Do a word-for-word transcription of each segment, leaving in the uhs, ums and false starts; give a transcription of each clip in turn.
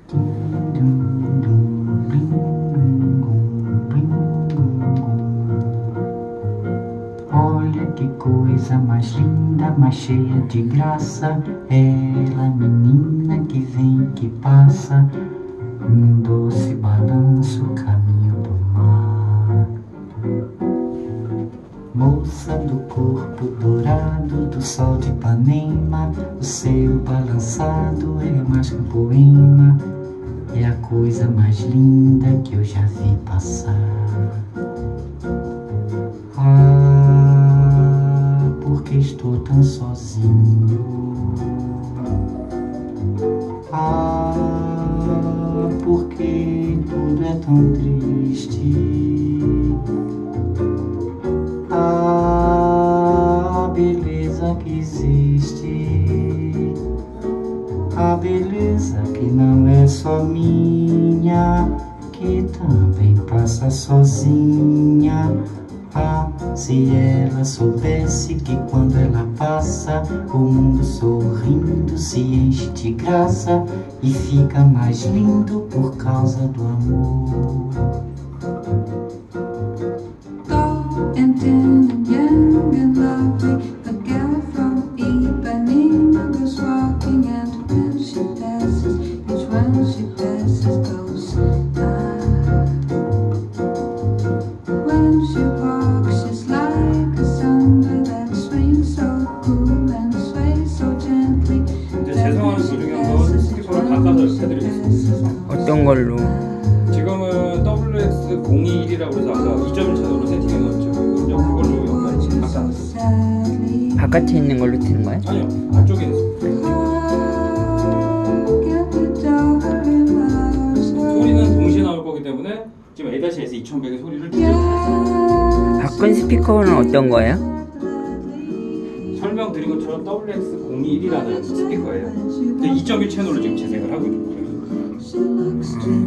Olha que coisa mais linda, mais cheia de graça, ela, menina que vem, que passa, num doce balanço, caminho do mar. Moça do corpo dourado, do sol de Ipanema, o seu balançado é mais que um poema, é a coisa mais linda que eu já vi passar. Ah, porque estou tão sozinho. Ah, porque tudo é tão triste. A beleza que existe, a beleza que não é só minha, que também passa sozinha. Ah, se ela soubesse que quando ela passa, o mundo sorrindo se enche de graça e fica mais lindo por causa do amor. 어떤 걸로? 지금은 더블유 엑스 공이일이라고 해서 아까 이 점 일 채널로 세팅해 놓았죠. 그걸로 연결을 바꿔놨어요. 바깥에 있는 걸로 트는 거야? 아니요, 안쪽에 있어요. 소리는 동시에 나올 거기 때문에 지금 에이 에스 이천백의 소리를 들려드렸어요. 바꾼 스피커는 어떤 거예요? 설명드린 것처럼 더블유 엑스 공이일이라는 스피커예요. 이 점 일 채널로 지금 재생을 하고 있는 거예요. 음.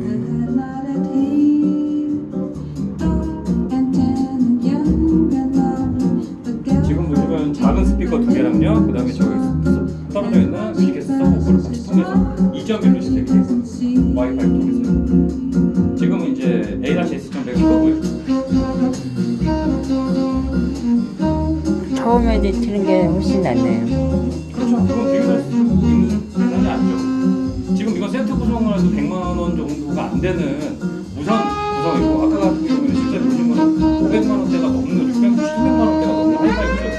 지금 보시면 작은 스피커 두 개랑요, 그 다음에 저기 떨어져 있는 뮤직캐스 서브를 같이 통해서 이 점 일로 진행이 됐어요. 와이파이 통해서. 지금은 이제 에이 에스 이천백을 거고요. 처음에 트는 게 훨씬 낫네요. 그렇죠. 그건 비교가 대단히 낫죠. 지금 이건 세트 구성을 해도 백만 원 정도가 안 되는 무선 구성이고, 아까 같은 경우는 실제로 요즘은 오백만 원대가 넘는, 육백, 칠백만 원대가 넘는 하이파이 구성이에요.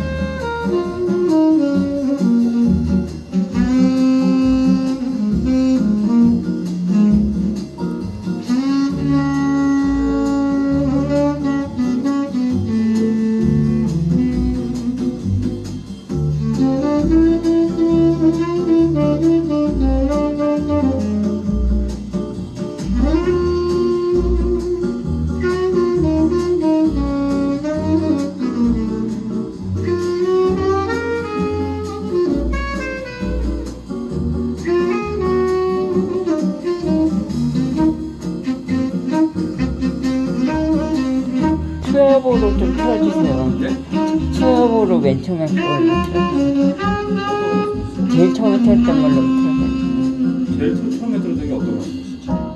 트러블로 좀 틀어주세요. 네? 트러블로 맨 처음에 걸로 틀어주세요. 제일 처음에 틀었던 걸로 틀어주세요. 제일 처음에 들었던 게 어떤 거였죠?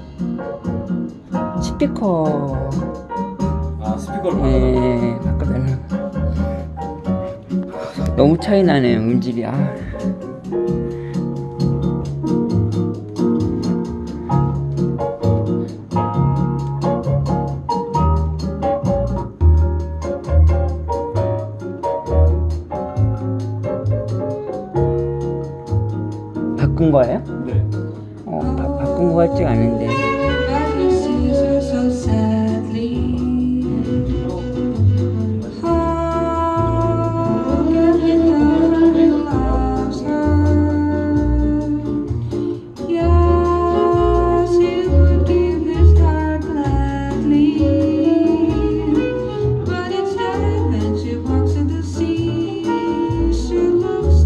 스피커. 아, 스피커를 네, 바꿔달라. 너무 차이 나네요, 음질이. 아. 바꾼 거예요? 네. 어, 바, 바꾼 거 같지 않은데.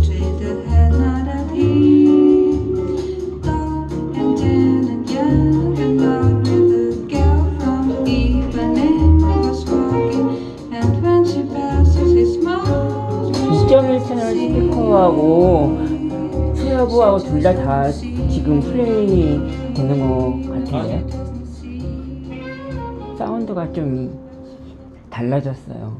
Yeah. 둘 다 다 지금 플레이 되는 것 같은데요? 사운드가 좀 이- 달라졌어요.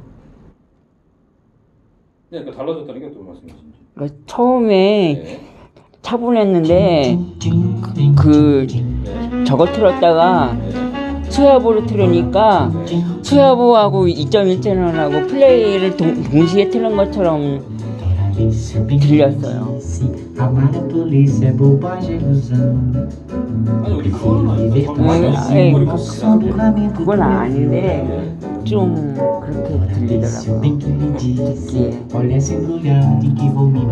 네, 그러니까 달라졌다는 게 어떤 말씀이신지. 그러니까 처음에 네. 차분했는데 그 네. 저거 틀었다가 네. 스와보를 틀으니까 스와보하고 이 점 일 채널하고 플레이를 동, 동시에 틀은 것처럼 들렸어요. Amar a polícia é bobagem, ilusão. 아니 우리 그거는 아니죠. 음, 아니, 머리 그- 컸어요. 그건 아닌데 좀 그렇게 Se 들리더라고요. bem que me disse, 듣기에. olha essa embrulhada em que vou me